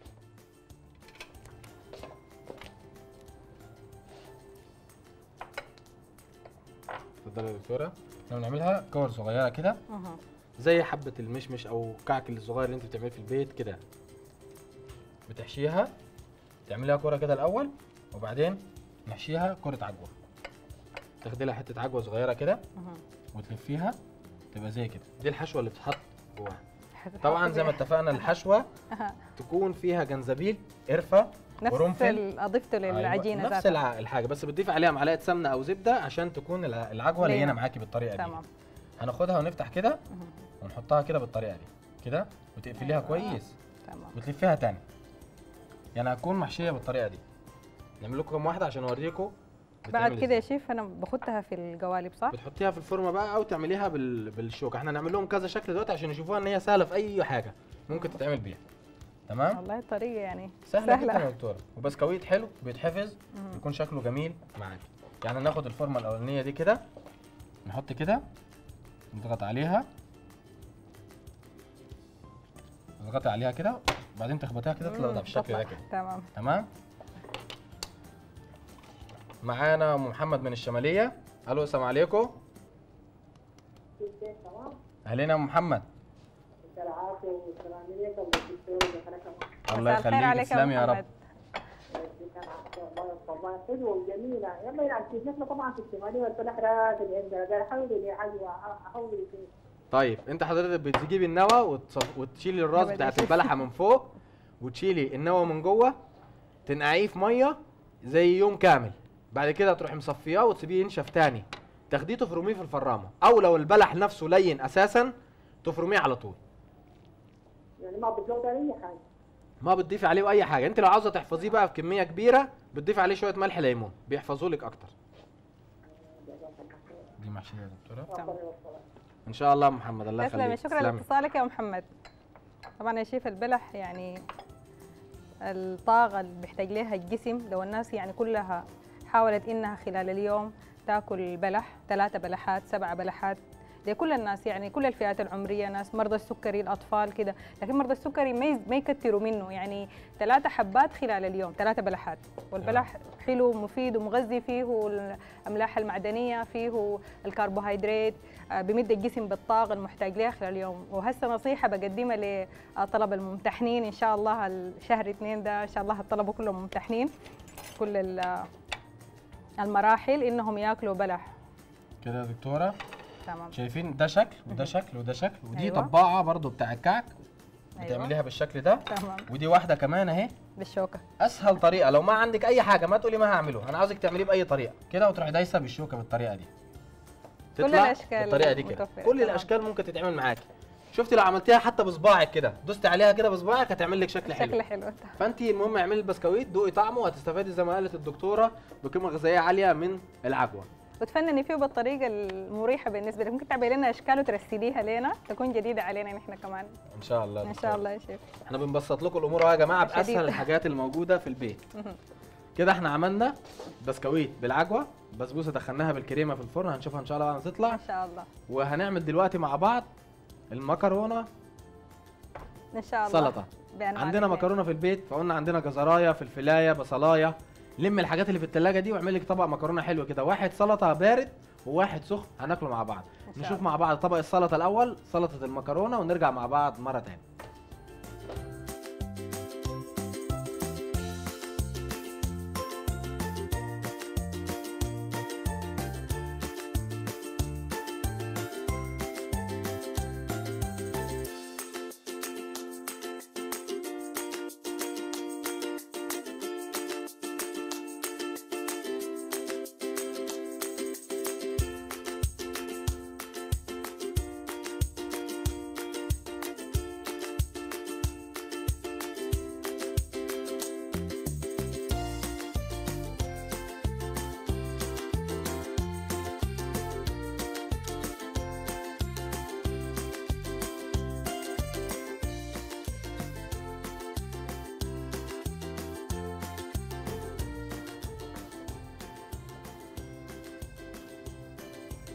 اتفضلي يا دكتوره. احنا بنعملها كور صغيره كده زي حبه المشمش او كعك الصغير اللي انت بتعمليه في البيت كده. بتحشيها، تعمليها كوره كده الاول وبعدين نحشيها كوره عجوه. تاخدي لها حته عجوه صغيره كده وتلفيها تبقى زي كده. دي الحشوه اللي بتتحط جواها. طبعا زي ما اتفقنا الحشوه تكون فيها جنزبيل، قرفه، ورنفل. نفس اضفته للعجينه نفس الحاجه، بس بتضيف عليها معلقه سمنه او زبده عشان تكون العجوه لينه معاكي بالطريقه دي. تمام. هناخدها ونفتح كده ونحطها كده بالطريقه دي كده وتقفليها كويس. تمام. وتلفيها تاني. يعني هتكون محشيه بالطريقه دي. نعمل لكم كم واحده عشان اوريكم. بعد كده يا شيف انا بخدها في القوالب صح؟ بتحطيها في الفرن بقى او تعمليها بالشوكه. احنا هنعمل لهم كذا شكل دلوقتي عشان يشوفوها ان هي سهله في اي حاجه ممكن تتعمل بيها. تمام؟ والله طريقه يعني سهله جدا يا دكتوره، وبسكويت حلو بيتحفظ يكون شكله جميل معاكي. يعني ناخد الفورمه الاولانيه دي كده نحط كده نضغط عليها، تضغطي عليها كده وبعدين تخبطيها كده تطلع بالشكل ده كده. تمام. تمام. معانا ام محمد من الشماليه. الو السلام عليكم. اهلين يا ام محمد. الله يخليك. تسلمي يا رب. حلوه وجميله. يلا يا عزيز نحن طبعا في الشماليه والفلاح راجل عندنا حولي لي عجوه احولي فيه. طيب انت حضرتك بتجيبي النوى وتشيلي الراس بتاعت البلحه من فوق وتشيلي النوى من جوه، تنقعيه في ميه زي يوم كامل. بعد كده تروحي مصفياه وتسيبيه ينشف تاني، تاخديه تفرميه في الفرامه، او لو البلح نفسه لين اساسا تفرميه على طول. يعني ما بتزود اي حاجه؟ ما بتضيفي عليه اي حاجه. انت لو عاوزه تحفظيه بقى بكميه كبيره بتضيفي عليه شويه ملح ليمون بيحفظوا لك اكتر. دي محشيه يا دكتوره. ان شاء الله محمد. الله يخليك. شكرا لاتصالك يا محمد. طبعا يا شيف البلح يعني الطاقه اللي بيحتاج لها الجسم، لو الناس يعني كلها حاولت انها خلال اليوم تاكل بلح 3 بلحات 7 بلحات لكل الناس، يعني كل الفئات العمريه، ناس مرضى السكري، الاطفال كده، لكن مرضى السكري ما يكتروا منه، يعني 3 حبات خلال اليوم 3 بلحات. والبلح حلو مفيد ومغذي، فيه الاملاح المعدنيه، فيه الكربوهيدرات، بمد الجسم بالطاقه المحتاج لها خلال اليوم. وهسه نصيحه بقدمها لطلب الممتحنين ان شاء الله الشهر 2 ده ان شاء الله الطلبه كلهم ممتحنين كل المراحل انهم ياكلوا بلح. كده يا دكتوره تمام. شايفين ده شكل وده شكل وده شكل، ودي طباعه برضو بتاع الكعك بتعمليها بالشكل ده. تمام. ودي واحده كمان اهي بالشوكه. اسهل طريقه. لو ما عندك اي حاجه ما تقولي ما هعمله، انا عاوزك تعمليه باي طريقه كده وتروحي دايسه بالشوكه بالطريقه دي. كل الاشكال بالطريقه دي كده كل الاشكال ممكن تتعمل معاكي. شفتي لو عملتيها حتى بصباعك كده، دوستي عليها كده بصباعك هتعمل لك شكل حلو. شكل حلو. فانت المهم اعملي البسكويت، دوقي طعمه وهتستفادي زي ما قالت الدكتوره بقيمه غذائيه عاليه من العجوه. وتفنني فيه بالطريقه المريحه بالنسبه لك. ممكن تعملي لنا اشكال وترسليها لنا تكون جديده علينا نحن كمان ان شاء الله. ان شاء الله يا شيف. احنا بنبسط لكم الامور يا جماعه باسهل الحاجات الموجوده في البيت. كده احنا عملنا بسكويت بالعجوه، بسبوسه دخلناها بالكريمه في الفرن، هنشوفها ان شاء الله هتطلع ان شاء الله. وهنعمل دلوقتي مع بعض المكرونه ان شاء الله سلطه. عندنا مكرونه في البيت، فقلنا عندنا جزرايه، فلفلايه، بصلايه. لم الحاجات اللي في الثلاجه دي واعمل لك طبق مكرونه حلو كده، واحد سلطه بارد وواحد سخن هناكله مع بعض. نشوف مع بعض طبق السلطه الاول، سلطه المكرونه، ونرجع مع بعض مره ثانيه.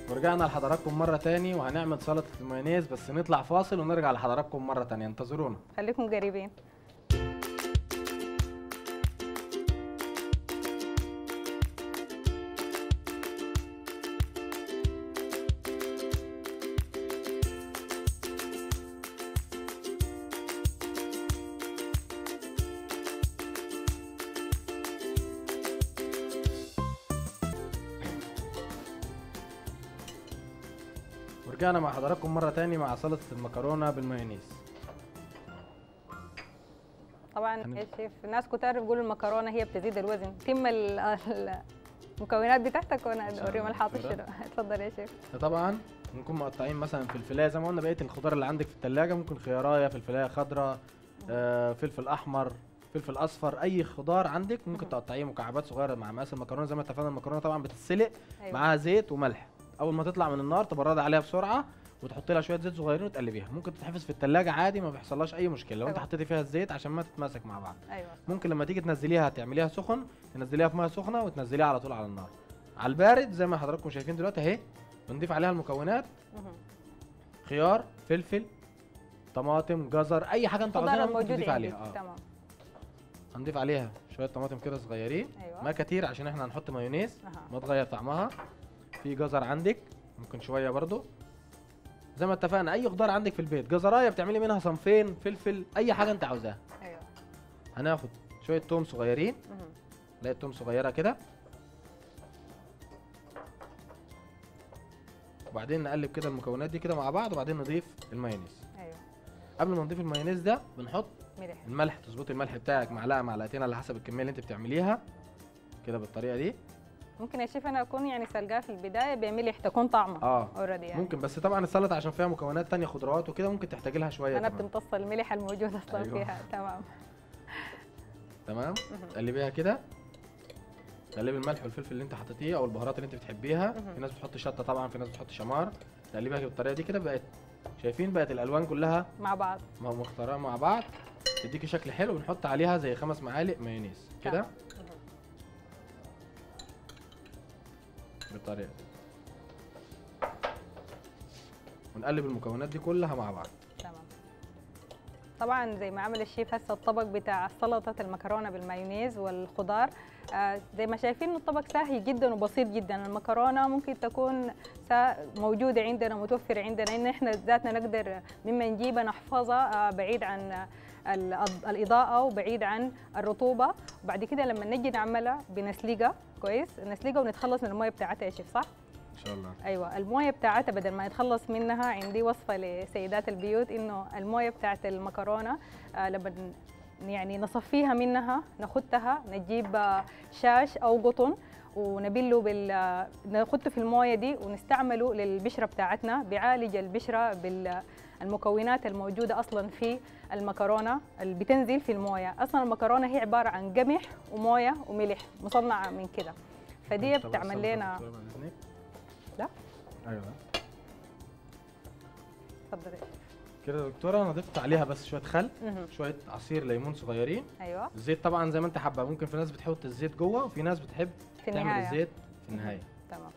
ورجعنا لحضراتكم مرة تاني وهنعمل سلطة المايونيز، بس نطلع فاصل ونرجع لحضراتكم مرة تانية، انتظرونا. خليكم قريبين. ورجعنا مع حضراتكم مرة تاني مع سلطة المكرونة بالمايونيز. طبعا يا شيف الناس كتار بيقولوا المكرونه هي بتزيد الوزن، تم المكونات بتاعتك وانا اوريهم الحاطط شنو. اتفضل يا شيف. طبعا نكون مقطعين مثلا فلفلايه زي ما قلنا، بقيه الخضار اللي عندك في الثلاجه، ممكن خيارايه، فلفلايه خضراء، فلفل احمر، فلفل اصفر، اي خضار عندك ممكن تقطعيه مكعبات صغيره مع مقاس المكرونه. زي ما اتفقنا المكرونه طبعا بتتسلق معاها زيت وملح، اول ما تطلع من النار تبرد عليها بسرعه وتحطي لها شويه زيت صغيرين وتقلبيها. ممكن تتحفظ في الثلاجه عادي ما بيحصلهاش اي مشكله لو انت حطيتي فيها الزيت عشان ما تتماسك مع بعض. ممكن لما تيجي تنزليها تعمليها سخن، تنزليها في ميه سخنه وتنزليها على طول على النار. على البارد زي ما حضراتكم شايفين دلوقتي اهي، بنضيف عليها المكونات: خيار، فلفل، طماطم، جزر، اي حاجه انت عاوزينها ممكن تضيف عليها. تمام. هنضيف عليها شويه طماطم كده صغيرين، ما كتير عشان احنا هنحط مايونيز ما تغير طعمها. في جزر عندك ممكن شويه برضو زي ما اتفقنا. اي خضار عندك في البيت، جزرايه بتعملي منها صنفين، فلفل، اي حاجه انت عاوزاها. هناخد شويه توم صغيرين، لا التوم صغيره كده، وبعدين نقلب كده المكونات دي كده مع بعض، وبعدين نضيف المايونيز. قبل ما نضيف المايونيز ده بنحط الملح. تظبطي الملح بتاعك معلقه معلقتين على حسب الكميه اللي انت بتعمليها كده بالطريقه دي. ممكن يا شيف انا اكون يعني سلقاه في البدايه بملح تكون طعمه اوريدي يعني. ممكن، بس طبعا السلطه عشان فيها مكونات ثانيه خضروات وكده ممكن تحتاجي لها شويه. انا بتمتص الملح الموجود اصلا فيها. تمام. تقلبيها كده، تقلبي الملح والفلفل اللي انت حطيتيه او البهارات اللي انت بتحبيها. في ناس بتحط شطه طبعا، في ناس بتحط شمار. تقلبيها بالطريقه دي كده، بقت شايفين بقت الالوان كلها مع بعض مختاره مع بعض، تديكي شكل حلو. بنحط عليها زي 5 معالق مايونيز كده بالطريقه دي، ونقلب المكونات دي كلها مع بعض. تمام. طبعا زي ما عمل الشيف هسه الطبق بتاع سلطه المكرونه بالمايونيز والخضار، زي ما شايفين الطبق سهل جدا وبسيط جدا. المكرونه ممكن تكون موجوده عندنا متوفره عندنا، ان احنا ذاتنا نقدر مما نجيبها نحفظها بعيد عن الاضاءه وبعيد عن الرطوبه. وبعد كده لما نجي نعملها بنسلقها كويس، نسلقها ونتخلص من المويه بتاعتها يا شيف، صح؟ ان شاء الله. ايوه، المويه بتاعتها بدل ما نتخلص منها، عندي وصفه لسيدات البيوت انه المويه بتاعت المكرونه لما يعني نصفيها منها ناخدها، نجيب شاش او قطن ونبله ناخده في المويه دي ونستعمله للبشره بتاعتنا، بيعالج البشره بالمكونات الموجوده اصلا في المكرونه اللي بتنزل في المويه. اصلا المكرونه هي عباره عن قمح ومويه وملح مصنعه من كده، فدي بتعمل لنا. لا ايوه اتفضلي كده يا دكتوره. انا ضفت عليها بس شويه خل، شويه عصير ليمون صغيرين. ايوه. الزيت طبعا زي ما انت حابه، ممكن في ناس بتحط الزيت جوه وفي ناس بتحب تعمل الزيت في النهايه. تمام.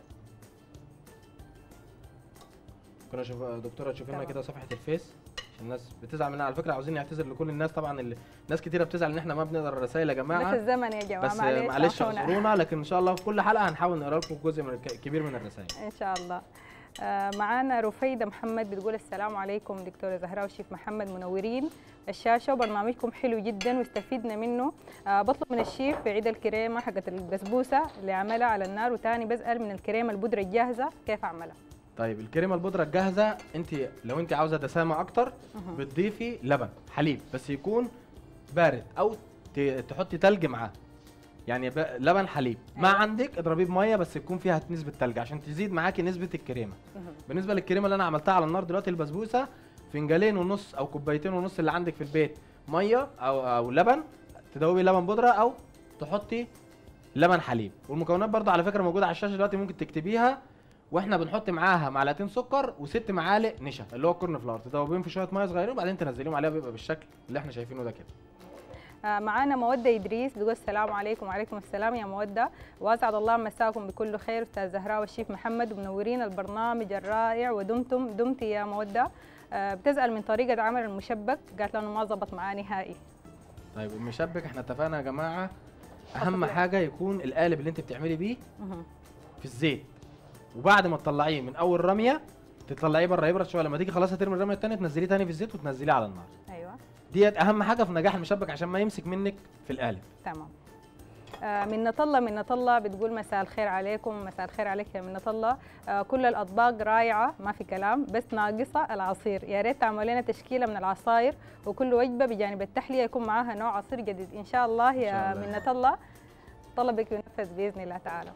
كنا دكتوره تشوف لنا كده صفحه الفيس عشان الناس بتزعل منها على فكره. عاوزين نعتذر لكل الناس طبعا، اللي ناس كتيره بتزعل ان احنا ما بنقرا الرسائل يا جماعه، بس الزمن يا جماعه، بس معلش اعذرونا، لكن ان شاء الله في كل حلقه هنحاول نقرا لكم جزء من كبير من الرسائل ان شاء الله. معانا رفيده محمد بتقول السلام عليكم دكتوره زهراء وشيف محمد، منورين الشاشه وبرنامجكم حلو جدا واستفدنا منه. بطلب من الشيف عيد الكريمه حقت البسبوسه اللي عملها على النار، وتاني بسال من الكريمه البودره الجاهزه كيف اعملها؟ طيب الكريمه البودره الجاهزه، انت لو انت عاوزه دسامه اكتر بتضيفي لبن حليب بس يكون بارد، او تحطي تلج معاه، يعني لبن حليب. ما عندك اضربيه بميه بس يكون فيها نسبه تلج عشان تزيد معاكي نسبه الكريمه. بالنسبه للكريمه اللي انا عملتها على النار دلوقتي البسبوسه، فنجانين ونص او كوبايتين ونص اللي عندك في البيت ميه او لبن، تدوبي لبن بودره او تحطي لبن حليب. والمكونات برضه على فكره موجوده على الشاشه دلوقتي ممكن تكتبيها، واحنا بنحط معاها معلقتين سكر و6 معالق نشا اللي هو الكورن فلاور، تدوبيهم في شويه ميه صغيرين وبعدين تنزليهم عليها، بيبقى بالشكل اللي احنا شايفينه ده كده. معانا مودة إدريس بتقول السلام عليكم. وعليكم السلام يا مودة، وأسعد الله مساكم بكل خير أستاذ زهراء والشيف محمد، ومنورين البرنامج الرائع ودمتي يا مودة. بتسأل من طريقة عمل المشبك، قالت لنا ما ظبط معاه نهائي. طيب المشبك احنا اتفقنا يا جماعه اهم حاجه يكون القالب اللي انت بتعملي بيه في الزيت، وبعد ما تطلعيه من اول رميه تطلعيه بره يبرد شويه، لما تيجي خلاص هترمي الرميه الثانيه تنزليه ثاني في الزيت وتنزليه على النار. ايوه ديت اهم حاجه في نجاح المشبك عشان ما يمسك منك في القالب. تمام. منة الله بتقول مساء الخير عليكم. مساء الخير عليك يا منة الله. كل الاطباق رائعه ما في كلام، بس ناقصه العصير. يا ريت تعملوا لنا تشكيله من العصاير، وكل وجبه بجانب التحليه يكون معاها نوع عصير جديد ان شاء الله يا منة الله. طلبك ينفذ باذن الله تعالى.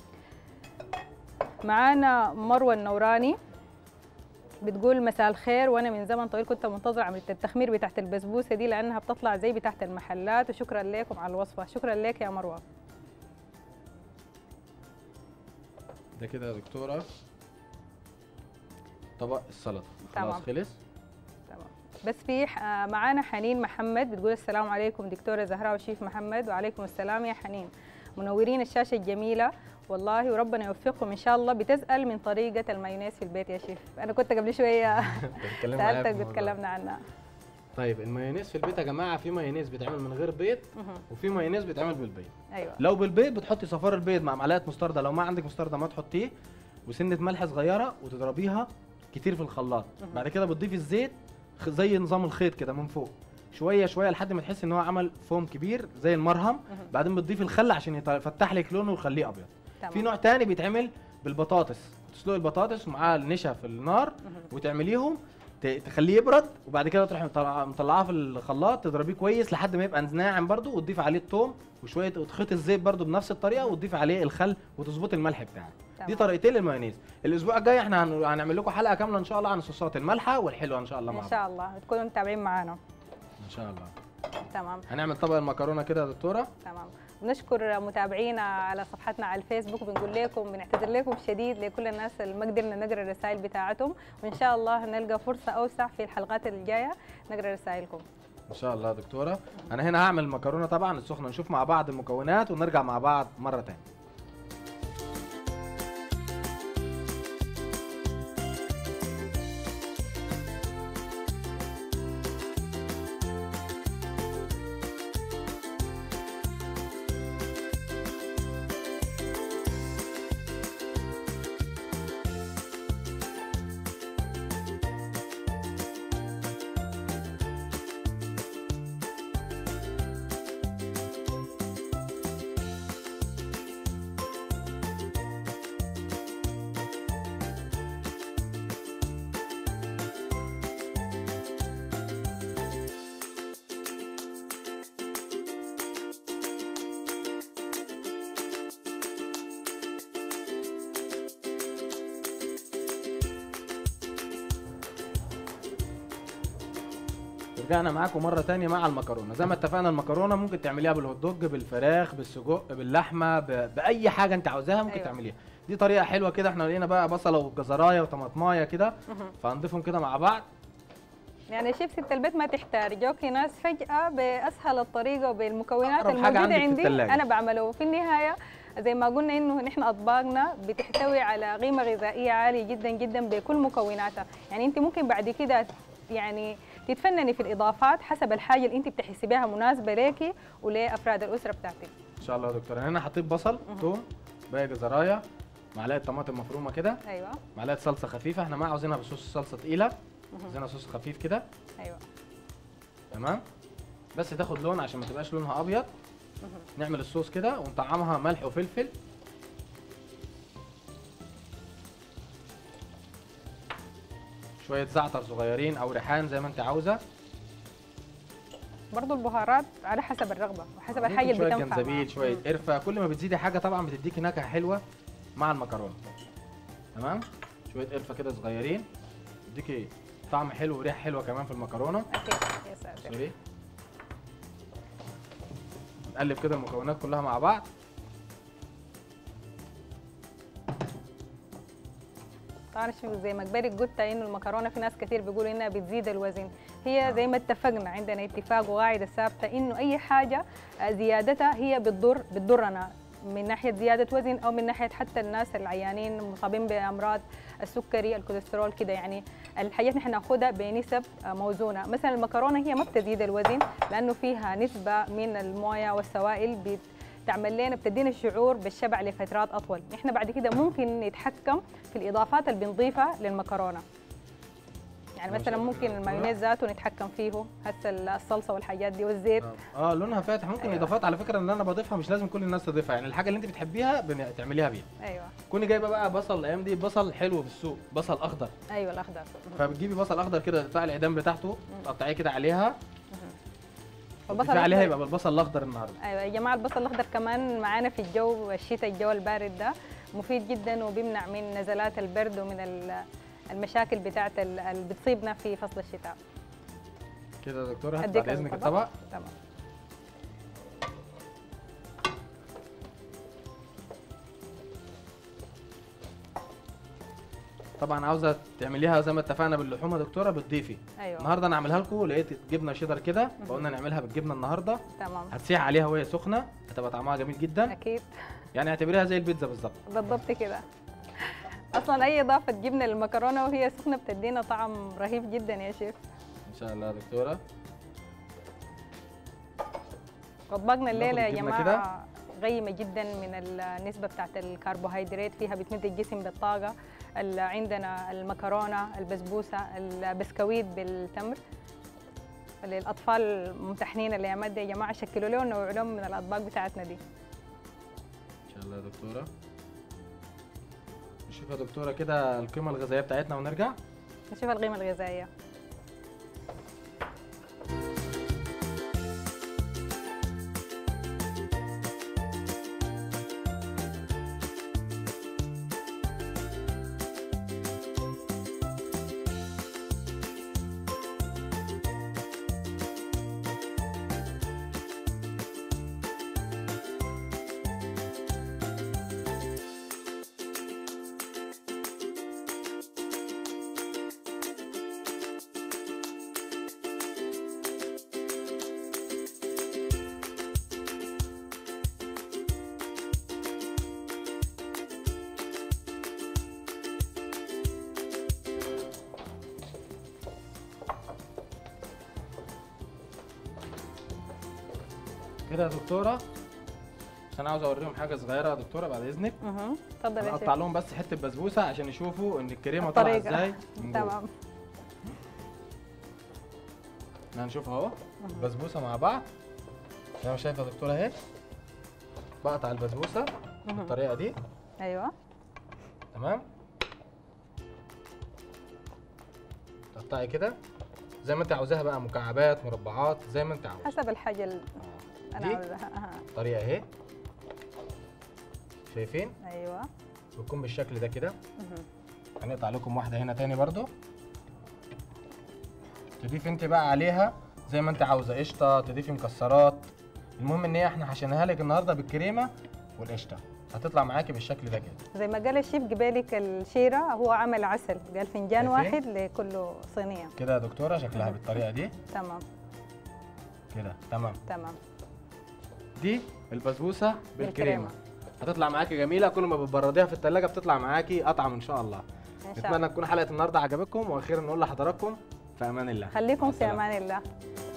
معانا مروه النوراني بتقول مساء الخير، وانا من زمن طويل كنت منتظره عمليه التخمير بتاعت البسبوسه دي لانها بتطلع زي بتاعت المحلات، وشكرا لكم على الوصفه. شكرا لك يا مروه. ده كده يا دكتوره طبق السلطه خلاص تمام. خلص. تمام. بس في معانا حنين محمد بتقول السلام عليكم دكتوره زهراء وشيف محمد. وعليكم السلام يا حنين، منورين الشاشه الجميله والله، وربنا يوفقكم ان شاء الله. بتسال من طريقه المايونيز في البيت يا شيف، انا كنت قبل شويه سالتك بتكلمنا عنها. طيب المايونيز في البيت يا جماعه في مايونيز بيتعمل من غير بيض وفي مايونيز بيتعمل بالبيض. ايوه. لو بالبيض بتحطي صفار البيض مع معلقه مستردة، لو ما عندك مستردة ما تحطيه، وسنه ملح صغيره وتضربيها كتير في الخلاط. بعد كده بتضيفي الزيت زي نظام الخيط كده من فوق شويه شويه لحد ما تحس ان هو عمل فوم كبير زي المرهم. بعدين بتضيفي الخل عشان يفتح لك لونه ويخليه ابيض. تمام. في نوع تاني بيتعمل بالبطاطس، تسلقي البطاطس ومعاها النشا في النار وتعمليهم تخليه يبرد، وبعد كده تروحي مطلعاه في الخلاط تضربيه كويس لحد ما يبقى ناعم برده، وتضيفي عليه الثوم وشويه وتخيط الزيت برده بنفس الطريقه، وتضيفي عليه الخل وتظبطي الملح بتاعك. دي طريقتين للمايونيز. الاسبوع الجاي احنا هنعمل لكم حلقه كامله ان شاء الله عن الصوصات المالحه والحلوه ان شاء الله. ان شاء الله تكونوا متابعين معانا ان شاء الله. تمام. هنعمل طبق المكرونه كده يا دكتوره. تمام. بنشكر متابعينا على صفحتنا على الفيسبوك، وبنقول لكم بنعتذر لكم شديد لكل الناس اللي ما قدرنا نقرا الرسائل بتاعتهم، وان شاء الله نلقى فرصه اوسع في الحلقات الجايه نقرا رسائلكم ان شاء الله يا دكتوره. انا هنا هعمل المكرونه طبعا السخنه، نشوف مع بعض المكونات ونرجع مع بعض مره ثانيه. رجعنا معاكم مره ثانيه مع المكرونه. زي ما اتفقنا المكرونه ممكن تعمليها بالهوت دوج، بالفراخ، بالسجق، باللحمه، باي حاجه انت عاوزاها ممكن تعمليها. دي طريقه حلوه كده. احنا لقينا بقى بصله وجزرايه وطماطمايه كده فهنضيفهم كده مع بعض. يعني شيف ست البيت ما تحتار، جوكي ناس فجاه باسهل الطريقه وبالمكونات الموجوده عندي انا بعمله. وفي النهايه زي ما قلنا انه نحن اطباقنا بتحتوي على قيمه غذائيه عاليه جدا جدا بكل مكوناتها. يعني انت ممكن بعد كده يعني تتفنني في الاضافات حسب الحاجه اللي انت بتحسبيها مناسبه ليكي ولافراد الاسره بتاعتك. ان شاء الله يا دكتور. انا هنا حطيت بصل، ثوم، باقي جزرايه، معلقه طماطم مفرومه كده، ايوه، معلقه صلصه خفيفه. احنا ما عاوزينها بصوص صلصه تقيله، عاوزينها صوص خفيف كده. ايوه تمام، بس تاخد لون عشان ما تبقاش لونها ابيض. نعمل الصوص كده ونطعمها ملح وفلفل. شويه زعتر صغيرين او ريحان زي ما انت عاوزه. برضو البهارات على حسب الرغبه وحسب الحاجه اللي بتنفع. شويه جنزبيل، شويه قرفه، كل ما بتزيدي حاجه طبعا بتديكي نكهه حلوه مع المكرونه. تمام، شويه قرفه كده صغيرين بتديكي طعم حلو وريحه حلوه كمان في المكرونه. اكيد يا ساتر. سوري. نقلب كده المكونات كلها مع بعض. طبعا زي ما كبرت قلت انه المكرونه في ناس كثير بيقولوا انها بتزيد الوزن، هي زي ما اتفقنا، عندنا اتفاق وقاعده ثابته انه اي حاجه زيادتها هي بتضرنا من ناحيه زياده وزن او من ناحيه حتى الناس العيانين المصابين بامراض السكري الكوليسترول كده. يعني الحاجات نحن ناخدها بنسب موزونه. مثلا المكرونه هي ما بتزيد الوزن لانه فيها نسبه من المويه والسوائل بتعمل لنا بتدينا الشعور بالشبع لفترات اطول. احنا بعد كده ممكن نتحكم في الاضافات اللي بنضيفها للمكرونه. يعني مثلا ممكن المايونيز ذاته نتحكم فيه، هسه الصلصه والحاجات دي والزيت. لونها فاتح. ممكن أيوة. اضافات على فكره اللي انا بضيفها مش لازم كل الناس تضيفها، يعني الحاجه اللي انت بتحبيها تعمليها بيها. ايوه. كوني جايبه بقى بصل الايام دي، بصل حلو في السوق، بصل اخضر. ايوه الاخضر. فبتجيبي بصل اخضر كده، تقطعي العيدان بتاعته، تقطعيه كده عليها. البصل عليها يبقى البصل الاخضر النهارده. ايوه يا جماعه، البصل الاخضر كمان معانا في الجو الشتاء، الجو البارد ده مفيد جدا وبيمنع من نزلات البرد ومن المشاكل بتاعت اللي بتصيبنا في فصل الشتاء. كده يا دكتوره هات بعد اذنك الطبق. تمام. طبعا عاوزه تعمليها زي ما اتفقنا باللحوم يا دكتوره بتضيفي. ايوه. النهارده انا اعملها لكم، لقيت جبنه شيدر كده فقلنا نعملها بالجبنه النهارده. تمام. هتسيح عليها وهي سخنه، هتبقى طعمها جميل جدا. اكيد. يعني اعتبريها زي البيتزا بالظبط. بالضبط كده. اصلا اي اضافه جبنه للمكرونه وهي سخنه بتدينا طعم رهيب جدا يا شيف. ان شاء الله يا دكتوره. اطباقنا الليله يا جماعه غيمه جدا من النسبه بتاعت الكربوهيدرات فيها، بتمد الجسم بالطاقه. عندنا المكرونه، البسبوسه، البسكويت بالتمر. للاطفال الممتحنين الايام دي يا جماعه شكلوا لهم نوع لهم من الاطباق بتاعتنا دي. ان شاء الله يا دكتوره. نشوف يا دكتوره كده القيمه الغذائيه بتاعتنا ونرجع نشوف القيمه الغذائيه. كده يا دكتوره، عشان عاوز اوريهم حاجه صغيره يا دكتوره بعد اذنك. اتفضل يا شيخ. اقطع لهم بس حته بسبوسه عشان يشوفوا ان الكريمه طالعه ازاي. تمام. هنشوف اهو البسبوسه مع بعض زي ما شايفه يا دكتوره اهي. بقطع البسبوسه بالطريقه دي. ايوه تمام. تقطعي كده زي ما انت عاوزاها بقى، مكعبات، مربعات، زي ما انت عاوز حسب الحاجه اللي انا عاوزاها. الطريقه اهي، شايفين؟ ايوه بتكون بالشكل ده كده. هنقطع لكم واحده هنا تاني برضو. تضيفي انت بقى عليها زي ما انت عاوزه، قشطه، تضيفي مكسرات. المهم ان هي احنا حشيناها لك النهارده بالكريمه والقشطه، هتطلع معاكي بالشكل ده كده. زي ما قال الشيف قبالك الشيره هو عمل عسل، قال فنجان واحد لكل صينيه. كده يا دكتوره شكلها بالطريقه دي. تمام كده تمام. تمام. دي البسبوسه بالكريمه هتطلع معاكي جميله. كل ما بتبرديها في الثلاجه بتطلع معاكي اطعم ان شاء الله. نتمنى تكون حلقه النهارده عجبتكم، واخيرا نقول لحضراتكم في امان الله. خليكم في امان الله.